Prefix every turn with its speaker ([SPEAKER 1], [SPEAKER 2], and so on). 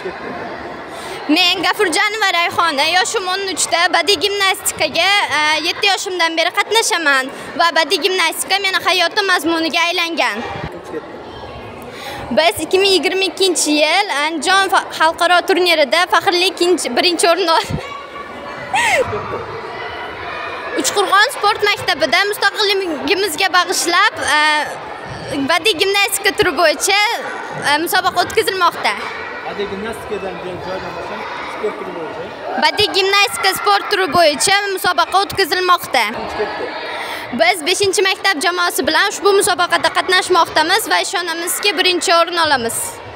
[SPEAKER 1] Men Gafurjanova Rayhona, yoshim 13 da, badiiy gimnastikaga 7 yoshimdan beri qatnashaman va badiiy gimnastika meni hayotim mazmuniga aylangan. Biz 2022-yil Andijon xalqaro turnirida faxrli birinchi o'rin oldik. Uchqurg'on sport maktabida mustaqilligimizga bag'ishlab badiiy gimnastika turi bo'yicha musobaqa o'tkazilmoqda.
[SPEAKER 2] Badiiy gimnastikadan joydan boshqa sport turi bo'yicha.
[SPEAKER 1] Badiiy gimnastika sport turi bo'yicha musobaqa o'tkazilmoqda. Biz 5-maktab jamoasi bilan ushbu musobaqada qatnashmoqdamiz va ishonamizki, birinchi o'rin olamiz.